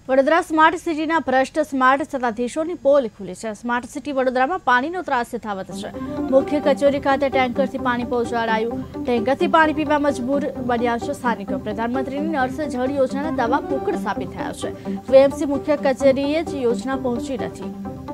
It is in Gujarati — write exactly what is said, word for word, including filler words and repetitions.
વડોદરા સ્માર્ટ સિટીના ભ્રષ્ટ સ્માર્ટ સત્તાધીશોની પોલ ખુલી છે। સ્માર્ટ સિટી વડોદરામાં પાણીનો ત્રાસ યથાવત છે। મુખ્ય કચેરી ખાતે ટેન્કરથી પાણી પહોંચાડાયું। ટેન્કરથી પાણી પીવા મજબૂર બન્યા છે સ્થાનિકો। પ્રધાનમંત્રીની નળ સે જળ યોજનાના દાવા પોકળ સાબિત થયા છે। વીએમસી મુખ્ય કચેરીએ જ યોજના પહોંચી નથી।